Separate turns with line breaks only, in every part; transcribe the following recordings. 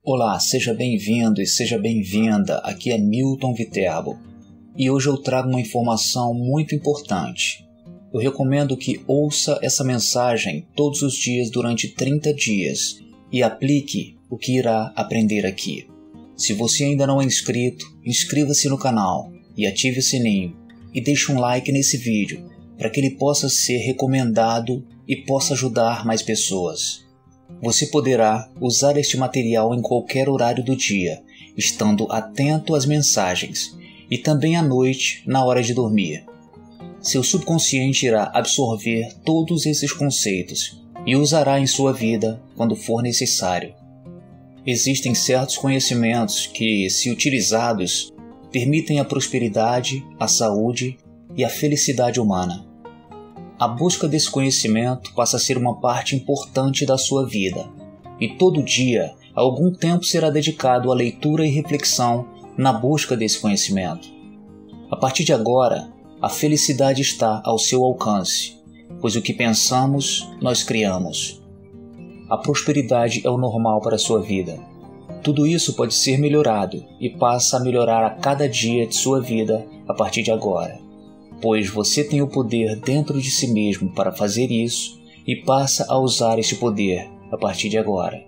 Olá, seja bem-vindo e seja bem-vinda, aqui é Milton Viterbo e hoje eu trago uma informação muito importante. Eu recomendo que ouça essa mensagem todos os dias durante 30 dias e aplique o que irá aprender aqui. Se você ainda não é inscrito, inscreva-se no canal e ative o sininho e deixe um like nesse vídeo para que ele possa ser recomendado e possa ajudar mais pessoas. Você poderá usar este material em qualquer horário do dia, estando atento às mensagens, e também à noite, na hora de dormir. Seu subconsciente irá absorver todos esses conceitos e usará em sua vida quando for necessário. Existem certos conhecimentos que, se utilizados, permitem a prosperidade, a saúde e a felicidade humana. A busca desse conhecimento passa a ser uma parte importante da sua vida, e todo dia, algum tempo será dedicado à leitura e reflexão na busca desse conhecimento. A partir de agora, a felicidade está ao seu alcance, pois o que pensamos, nós criamos. A prosperidade é o normal para a sua vida. Tudo isso pode ser melhorado e passa a melhorar a cada dia de sua vida a partir de agora. Pois você tem o poder dentro de si mesmo para fazer isso e passa a usar este poder a partir de agora.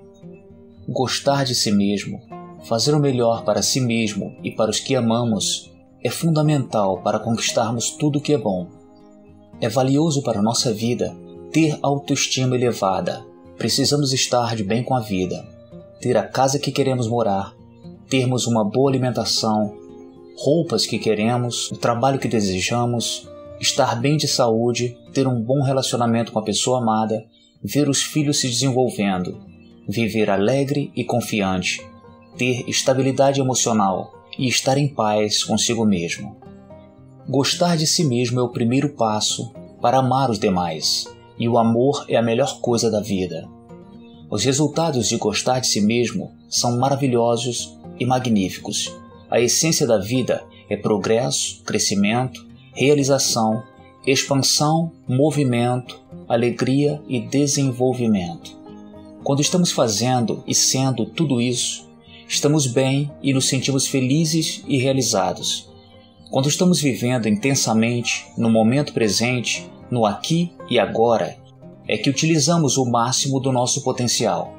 Gostar de si mesmo, fazer o melhor para si mesmo e para os que amamos é fundamental para conquistarmos tudo o que é bom. É valioso para a nossa vida ter autoestima elevada. Precisamos estar de bem com a vida, ter a casa que queremos morar, termos uma boa alimentação, roupas que queremos, o trabalho que desejamos, estar bem de saúde, ter um bom relacionamento com a pessoa amada, ver os filhos se desenvolvendo, viver alegre e confiante, ter estabilidade emocional e estar em paz consigo mesmo. Gostar de si mesmo é o primeiro passo para amar os demais, e o amor é a melhor coisa da vida. Os resultados de gostar de si mesmo são maravilhosos e magníficos. A essência da vida é progresso, crescimento, realização, expansão, movimento, alegria e desenvolvimento. Quando estamos fazendo e sendo tudo isso, estamos bem e nos sentimos felizes e realizados. Quando estamos vivendo intensamente, no momento presente, no aqui e agora, é que utilizamos o máximo do nosso potencial.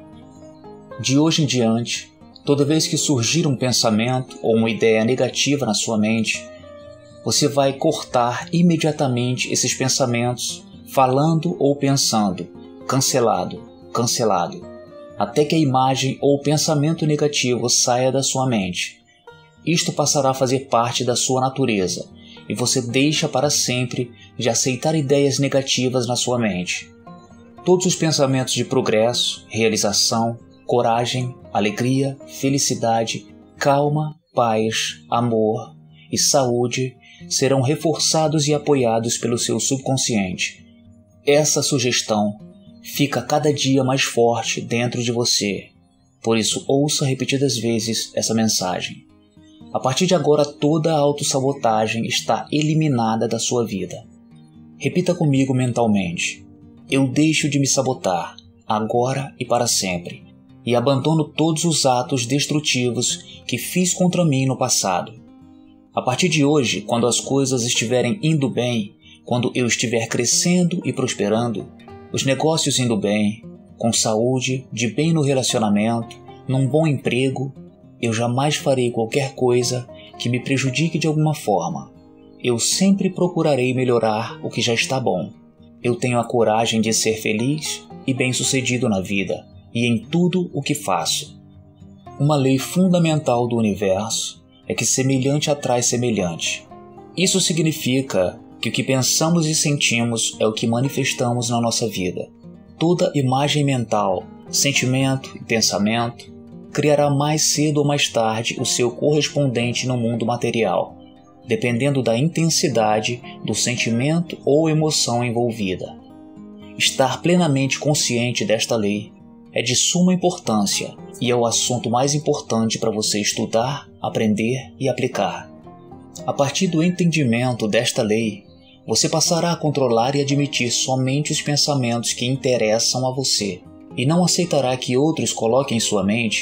De hoje em diante, toda vez que surgir um pensamento ou uma ideia negativa na sua mente, você vai cortar imediatamente esses pensamentos, falando ou pensando, cancelado, cancelado, até que a imagem ou pensamento negativo saia da sua mente. Isto passará a fazer parte da sua natureza, e você deixa para sempre de aceitar ideias negativas na sua mente. Todos os pensamentos de progresso, realização, coragem, alegria, felicidade, calma, paz, amor e saúde serão reforçados e apoiados pelo seu subconsciente. Essa sugestão fica cada dia mais forte dentro de você. Por isso, ouça repetidas vezes essa mensagem. A partir de agora, toda a autossabotagem está eliminada da sua vida. Repita comigo mentalmente: eu deixo de me sabotar, agora e para sempre. E abandono todos os atos destrutivos que fiz contra mim no passado. A partir de hoje, quando as coisas estiverem indo bem, quando eu estiver crescendo e prosperando, os negócios indo bem, com saúde, de bem no relacionamento, num bom emprego, eu jamais farei qualquer coisa que me prejudique de alguma forma. Eu sempre procurarei melhorar o que já está bom. Eu tenho a coragem de ser feliz e bem-sucedido na vida e em tudo o que faço. Uma lei fundamental do universo é que semelhante atrai semelhante. Isso significa que o que pensamos e sentimos é o que manifestamos na nossa vida. Toda imagem mental, sentimento e pensamento criará mais cedo ou mais tarde o seu correspondente no mundo material, dependendo da intensidade do sentimento ou emoção envolvida. Estar plenamente consciente desta lei é de suma importância e é o assunto mais importante para você estudar, aprender e aplicar. A partir do entendimento desta lei, você passará a controlar e admitir somente os pensamentos que interessam a você, e não aceitará que outros coloquem em sua mente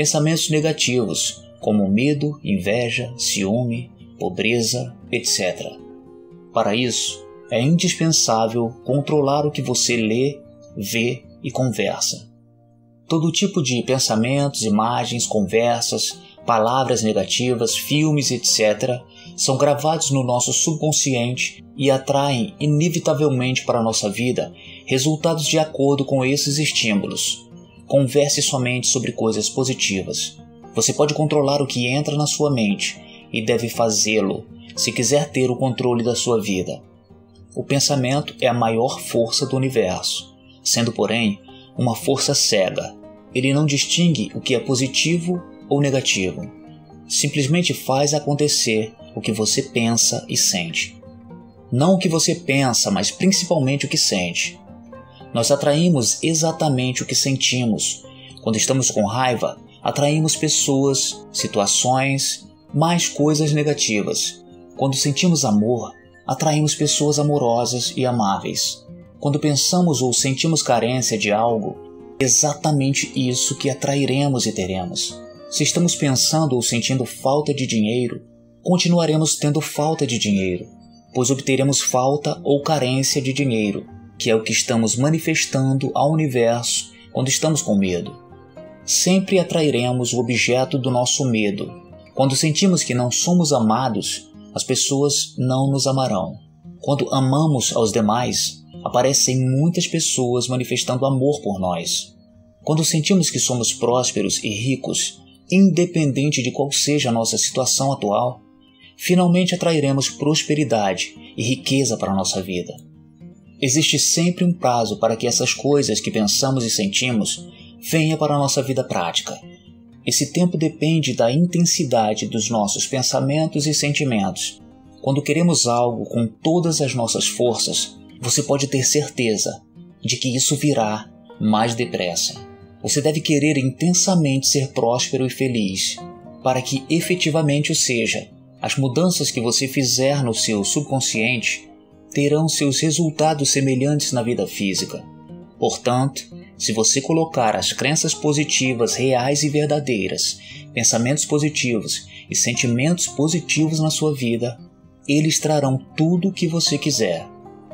pensamentos negativos, como medo, inveja, ciúme, pobreza, etc. Para isso, é indispensável controlar o que você lê, vê e conversa. Todo tipo de pensamentos, imagens, conversas, palavras negativas, filmes, etc., são gravados no nosso subconsciente e atraem inevitavelmente para a nossa vida resultados de acordo com esses estímulos. Converse somente sobre coisas positivas. Você pode controlar o que entra na sua mente e deve fazê-lo se quiser ter o controle da sua vida. O pensamento é a maior força do universo, sendo, porém, uma força cega. Ele não distingue o que é positivo ou negativo. Simplesmente faz acontecer o que você pensa e sente. Não o que você pensa, mas principalmente o que sente. Nós atraímos exatamente o que sentimos. Quando estamos com raiva, atraímos pessoas, situações, mais coisas negativas. Quando sentimos amor, atraímos pessoas amorosas e amáveis. Quando pensamos ou sentimos carência de algo, é exatamente isso que atrairemos e teremos. Se estamos pensando ou sentindo falta de dinheiro, continuaremos tendo falta de dinheiro, pois obteremos falta ou carência de dinheiro, que é o que estamos manifestando ao universo quando estamos com medo. Sempre atrairemos o objeto do nosso medo. Quando sentimos que não somos amados, as pessoas não nos amarão. Quando amamos aos demais, aparecem muitas pessoas manifestando amor por nós. Quando sentimos que somos prósperos e ricos, independente de qual seja a nossa situação atual, finalmente atrairemos prosperidade e riqueza para a nossa vida. Existe sempre um prazo para que essas coisas que pensamos e sentimos venham para a nossa vida prática. Esse tempo depende da intensidade dos nossos pensamentos e sentimentos. Quando queremos algo com todas as nossas forças, você pode ter certeza de que isso virá mais depressa. Você deve querer intensamente ser próspero e feliz, para que efetivamente o seja. As mudanças que você fizer no seu subconsciente terão seus resultados semelhantes na vida física. Portanto, se você colocar as crenças positivas reais e verdadeiras, pensamentos positivos e sentimentos positivos na sua vida, eles trarão tudo o que você quiser.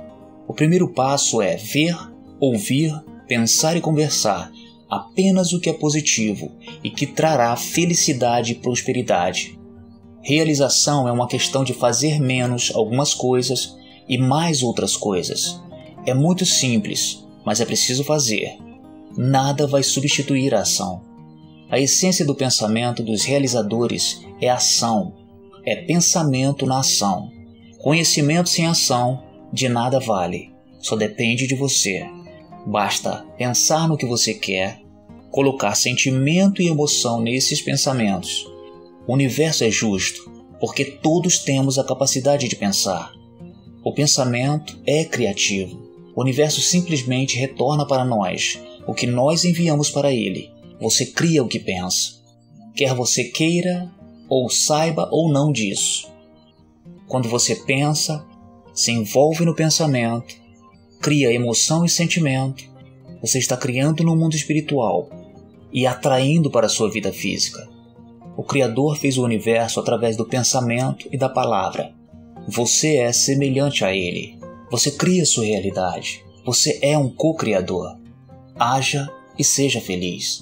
O primeiro passo é ver, ouvir, pensar e conversar apenas o que é positivo e que trará felicidade e prosperidade. Realização é uma questão de fazer menos algumas coisas e mais outras coisas. É muito simples, mas é preciso fazer. Nada vai substituir a ação. A essência do pensamento dos realizadores é ação, é pensamento na ação. Conhecimento sem ação de nada vale, só depende de você. Basta pensar no que você quer, colocar sentimento e emoção nesses pensamentos. O universo é justo, porque todos temos a capacidade de pensar. O pensamento é criativo. O universo simplesmente retorna para nós o que nós enviamos para ele. Você cria o que pensa. Quer você queira, ou saiba ou não disso. Quando você pensa, se envolve no pensamento, cria emoção e sentimento, você está criando no mundo espiritual e atraindo para a sua vida física. O Criador fez o universo através do pensamento e da palavra. Você é semelhante a ele. Você cria sua realidade. Você é um co-criador. Haja e seja feliz.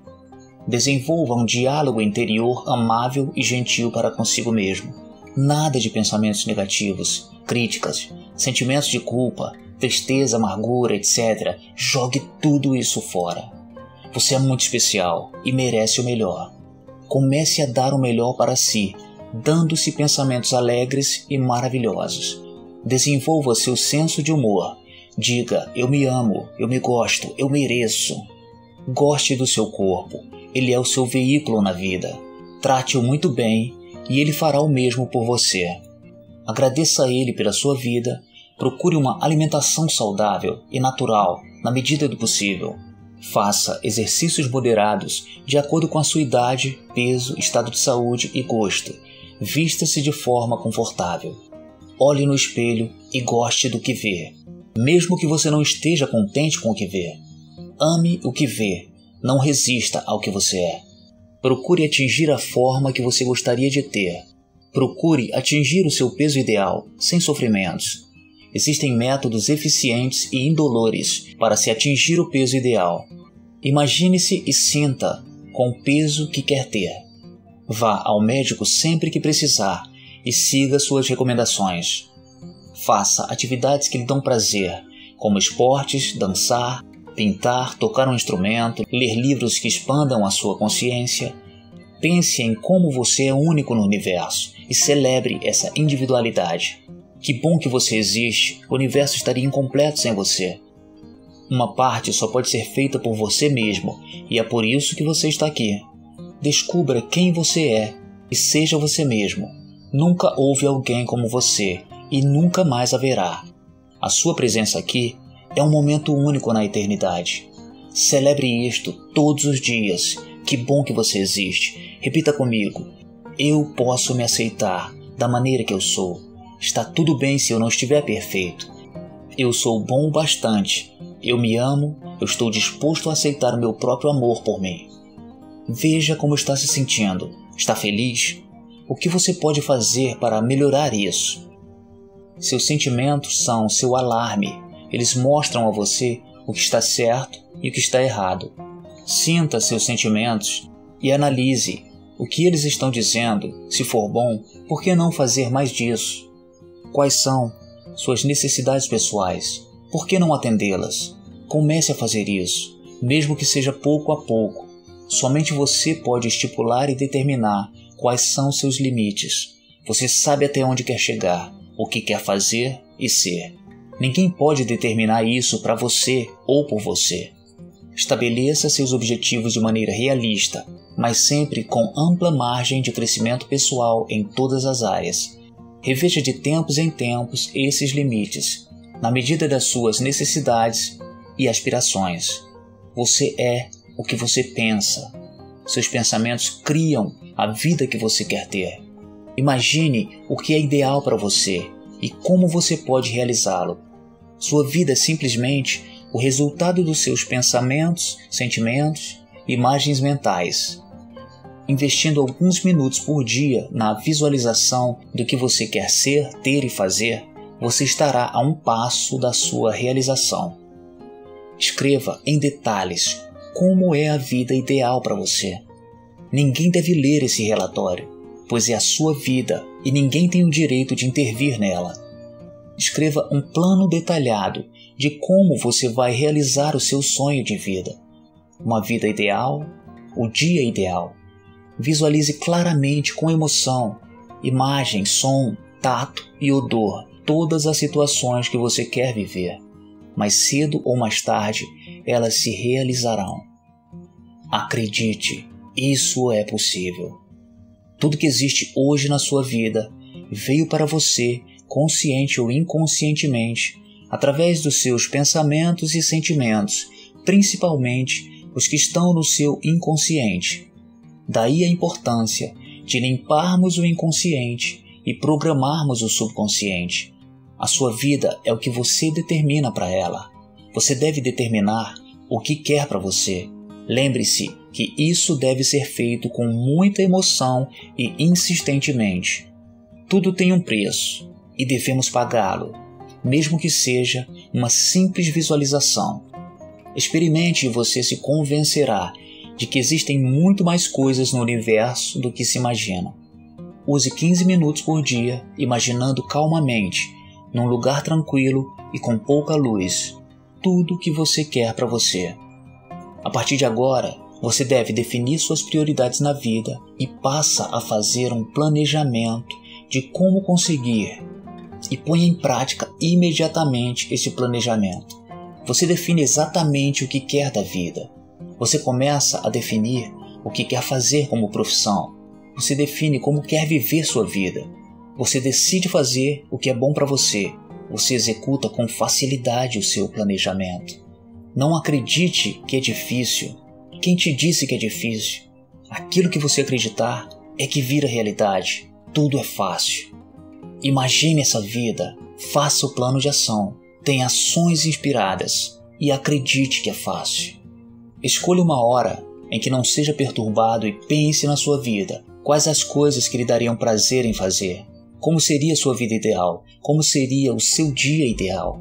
Desenvolva um diálogo interior amável e gentil para consigo mesmo. Nada de pensamentos negativos, críticas, sentimentos de culpa, tristeza, amargura, etc. Jogue tudo isso fora. Você é muito especial e merece o melhor. Comece a dar o melhor para si, dando-se pensamentos alegres e maravilhosos. Desenvolva seu senso de humor. Diga, eu me amo, eu me gosto, eu mereço. Goste do seu corpo, ele é o seu veículo na vida. Trate-o muito bem e ele fará o mesmo por você. Agradeça a ele pela sua vida, procure uma alimentação saudável e natural na medida do possível. Faça exercícios moderados de acordo com a sua idade, peso, estado de saúde e gosto. Vista-se de forma confortável. Olhe no espelho e goste do que vê, mesmo que você não esteja contente com o que vê. Ame o que vê, não resista ao que você é. Procure atingir a forma que você gostaria de ter. Procure atingir o seu peso ideal, sem sofrimentos. Existem métodos eficientes e indolores para se atingir o peso ideal. Imagine-se e sinta com o peso que quer ter. Vá ao médico sempre que precisar e siga suas recomendações. Faça atividades que lhe dão prazer, como esportes, dançar, pintar, tocar um instrumento, ler livros que expandam a sua consciência. Pense em como você é único no universo e celebre essa individualidade. Que bom que você existe, o universo estaria incompleto sem você. Uma parte só pode ser feita por você mesmo e é por isso que você está aqui. Descubra quem você é e seja você mesmo. Nunca houve alguém como você e nunca mais haverá. A sua presença aqui é um momento único na eternidade. Celebre isto todos os dias. Que bom que você existe. Repita comigo. Eu posso me aceitar da maneira que eu sou. Está tudo bem se eu não estiver perfeito. Eu sou bom o bastante. Eu me amo. Eu estou disposto a aceitar o meu próprio amor por mim. Veja como está se sentindo. Está feliz? O que você pode fazer para melhorar isso? Seus sentimentos são seu alarme. Eles mostram a você o que está certo e o que está errado. Sinta seus sentimentos e analise o que eles estão dizendo. Se for bom, por que não fazer mais disso? Quais são suas necessidades pessoais? Por que não atendê-las? Comece a fazer isso, mesmo que seja pouco a pouco. Somente você pode estipular e determinar quais são seus limites. Você sabe até onde quer chegar, o que quer fazer e ser. Ninguém pode determinar isso para você ou por você. Estabeleça seus objetivos de maneira realista, mas sempre com ampla margem de crescimento pessoal em todas as áreas. Reveja de tempos em tempos esses limites, na medida das suas necessidades e aspirações. Você é o que você pensa. Seus pensamentos criam a vida que você quer ter. Imagine o que é ideal para você e como você pode realizá-lo. Sua vida é simplesmente o resultado dos seus pensamentos, sentimentos, imagens mentais. Investindo alguns minutos por dia na visualização do que você quer ser, ter e fazer, você estará a um passo da sua realização. Escreva em detalhes como é a vida ideal para você. Ninguém deve ler esse relatório, pois é a sua vida e ninguém tem o direito de intervir nela. Escreva um plano detalhado de como você vai realizar o seu sonho de vida. Uma vida ideal, o dia ideal. Visualize claramente com emoção, imagem, som, tato e odor todas as situações que você quer viver. Mais cedo ou mais tarde, elas se realizarão. Acredite, isso é possível. Tudo que existe hoje na sua vida veio para você, consciente ou inconscientemente, através dos seus pensamentos e sentimentos, principalmente os que estão no seu inconsciente. Daí a importância de limparmos o inconsciente e programarmos o subconsciente. A sua vida é o que você determina para ela. Você deve determinar o que quer para você. Lembre-se que isso deve ser feito com muita emoção e insistentemente. Tudo tem um preço e devemos pagá-lo, mesmo que seja uma simples visualização. Experimente e você se convencerá de que existem muito mais coisas no universo do que se imagina. Use 15 minutos por dia imaginando calmamente, num lugar tranquilo e com pouca luz, tudo o que você quer para você. A partir de agora, você deve definir suas prioridades na vida e passa a fazer um planejamento de como conseguir e põe em prática imediatamente esse planejamento. Você define exatamente o que quer da vida. Você começa a definir o que quer fazer como profissão. Você define como quer viver sua vida. Você decide fazer o que é bom para você. Você executa com facilidade o seu planejamento. Não acredite que é difícil. Quem te disse que é difícil? Aquilo que você acreditar é que vira realidade. Tudo é fácil. Imagine essa vida. Faça o plano de ação. Tenha ações inspiradas. E acredite que é fácil. Escolha uma hora em que não seja perturbado e pense na sua vida. Quais as coisas que lhe dariam prazer em fazer? Como seria a sua vida ideal? Como seria o seu dia ideal?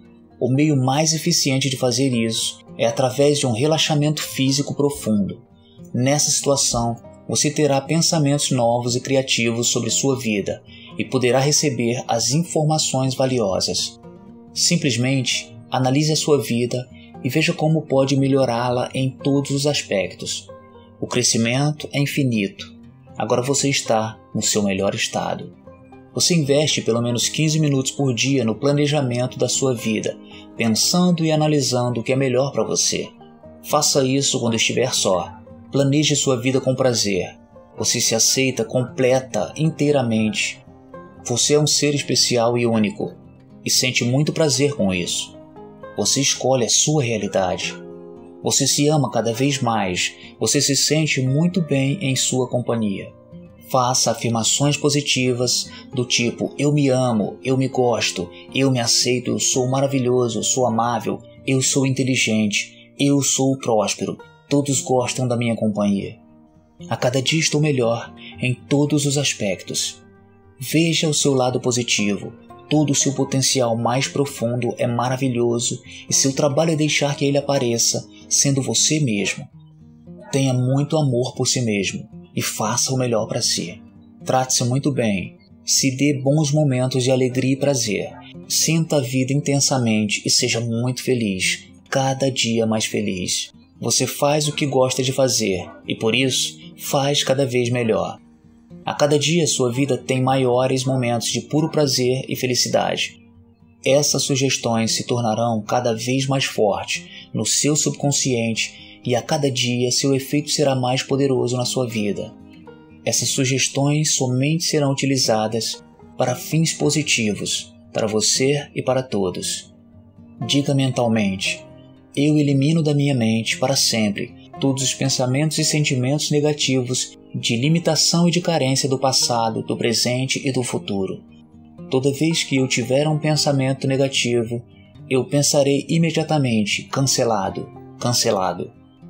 O meio mais eficiente de fazer isso é através de um relaxamento físico profundo. Nessa situação, você terá pensamentos novos e criativos sobre sua vida e poderá receber as informações valiosas. Simplesmente analise a sua vida e veja como pode melhorá-la em todos os aspectos. O crescimento é infinito. Agora você está no seu melhor estado. Você investe pelo menos 15 minutos por dia no planejamento da sua vida, pensando e analisando o que é melhor para você. Faça isso quando estiver só. Planeje sua vida com prazer. Você se aceita completa, inteiramente. Você é um ser especial e único, e sente muito prazer com isso. Você escolhe a sua realidade. Você se ama cada vez mais. Você se sente muito bem em sua companhia. Faça afirmações positivas do tipo: eu me amo, eu me gosto, eu me aceito, eu sou maravilhoso, eu sou amável, eu sou inteligente, eu sou próspero, todos gostam da minha companhia. A cada dia estou melhor em todos os aspectos. Veja o seu lado positivo. Todo o seu potencial mais profundo é maravilhoso e seu trabalho é deixar que ele apareça, sendo você mesmo. Tenha muito amor por si mesmo e faça o melhor para si. Trate-se muito bem. Se dê bons momentos de alegria e prazer. Sinta a vida intensamente e seja muito feliz, cada dia mais feliz. Você faz o que gosta de fazer e, por isso, faz cada vez melhor. A cada dia sua vida tem maiores momentos de puro prazer e felicidade. Essas sugestões se tornarão cada vez mais fortes no seu subconsciente e a cada dia seu efeito será mais poderoso na sua vida. Essas sugestões somente serão utilizadas para fins positivos, para você e para todos. Diga mentalmente: eu elimino da minha mente para sempre todos os pensamentos e sentimentos negativos de limitação e de carência do passado, do presente e do futuro. Toda vez que eu tiver um pensamento negativo, eu pensarei imediatamente: cancelado, cancelado.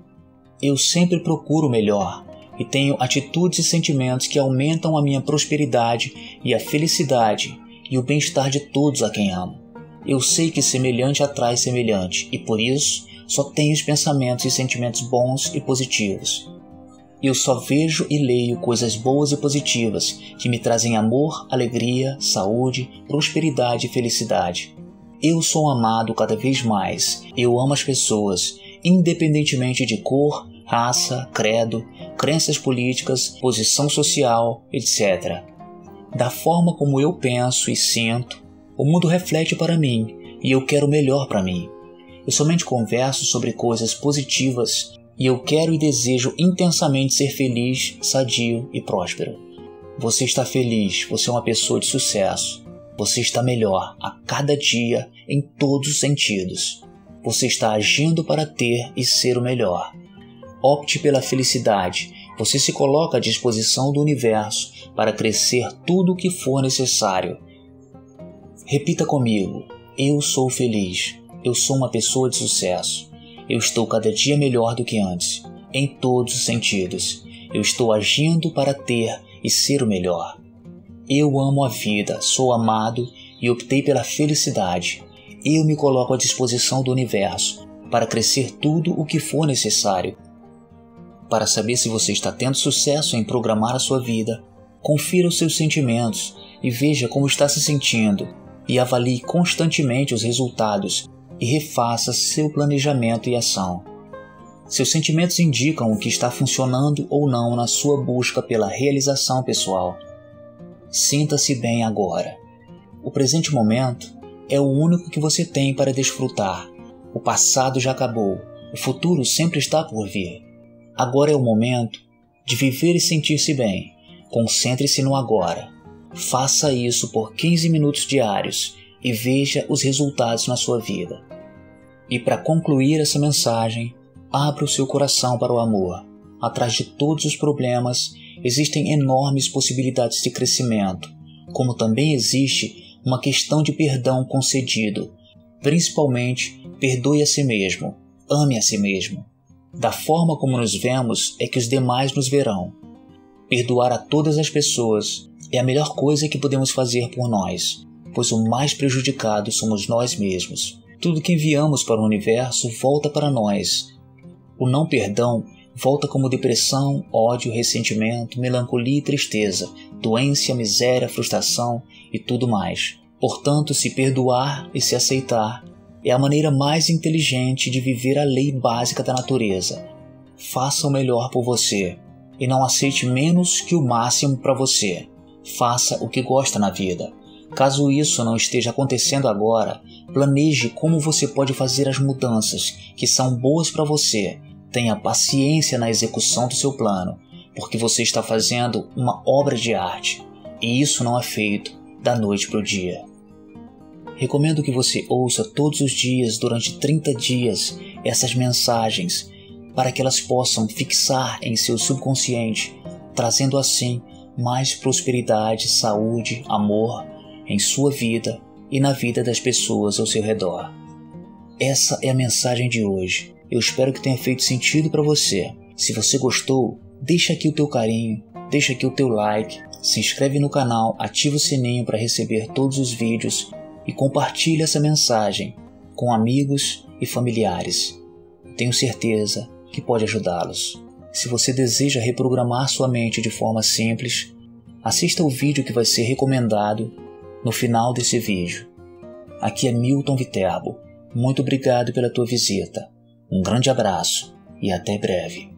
Eu sempre procuro o melhor e tenho atitudes e sentimentos que aumentam a minha prosperidade e a felicidade e o bem-estar de todos a quem amo. Eu sei que semelhante atrai semelhante e por isso só tenho os pensamentos e sentimentos bons e positivos. Eu só vejo e leio coisas boas e positivas que me trazem amor, alegria, saúde, prosperidade e felicidade. Eu sou amado cada vez mais. Eu amo as pessoas, independentemente de cor, raça, credo, crenças políticas, posição social, etc. Da forma como eu penso e sinto, o mundo reflete para mim e eu quero o melhor para mim. Eu somente converso sobre coisas positivas e eu quero e desejo intensamente ser feliz, sadio e próspero. Você está feliz, você é uma pessoa de sucesso. Você está melhor a cada dia em todos os sentidos. Você está agindo para ter e ser o melhor. Opte pela felicidade. Você se coloca à disposição do universo para crescer tudo o que for necessário. Repita comigo: eu sou feliz. Eu sou uma pessoa de sucesso. Eu estou cada dia melhor do que antes, em todos os sentidos. Eu estou agindo para ter e ser o melhor. Eu amo a vida, sou amado e optei pela felicidade. Eu me coloco à disposição do universo para crescer tudo o que for necessário. Para saber se você está tendo sucesso em programar a sua vida, confira os seus sentimentos e veja como está se sentindo e avalie constantemente os resultados e refaça seu planejamento e ação. Seus sentimentos indicam o que está funcionando ou não na sua busca pela realização pessoal. Sinta-se bem agora. O presente momento é o único que você tem para desfrutar. O passado já acabou, o futuro sempre está por vir. Agora é o momento de viver e sentir-se bem. Concentre-se no agora. Faça isso por 15 minutos diários e veja os resultados na sua vida. E para concluir essa mensagem, abra o seu coração para o amor. Atrás de todos os problemas existem enormes possibilidades de crescimento, como também existe uma questão de perdão concedido. Principalmente, perdoe a si mesmo, ame a si mesmo. Da forma como nos vemos é que os demais nos verão. Perdoar a todas as pessoas é a melhor coisa que podemos fazer por nós, pois o mais prejudicado somos nós mesmos. Tudo que enviamos para o universo volta para nós. O não perdão volta como depressão, ódio, ressentimento, melancolia e tristeza, doença, miséria, frustração e tudo mais. Portanto, se perdoar e se aceitar é a maneira mais inteligente de viver a lei básica da natureza. Faça o melhor por você e não aceite menos que o máximo para você. Faça o que gosta na vida. Caso isso não esteja acontecendo agora, planeje como você pode fazer as mudanças que são boas para você. Tenha paciência na execução do seu plano, porque você está fazendo uma obra de arte, e isso não é feito da noite para o dia. Recomendo que você ouça todos os dias durante 30 dias essas mensagens, para que elas possam fixar em seu subconsciente, trazendo assim mais prosperidade, saúde, amor em sua vida e na vida das pessoas ao seu redor. Essa é a mensagem de hoje. Eu espero que tenha feito sentido para você. Se você gostou, deixa aqui o teu carinho, deixa aqui o teu like, se inscreve no canal, ativa o sininho para receber todos os vídeos e compartilhe essa mensagem com amigos e familiares. Tenho certeza que pode ajudá-los. Se você deseja reprogramar sua mente de forma simples, assista o vídeo que vai ser recomendado no final desse vídeo. Aqui é Milton Viterbo. Muito obrigado pela tua visita. Um grande abraço e até breve.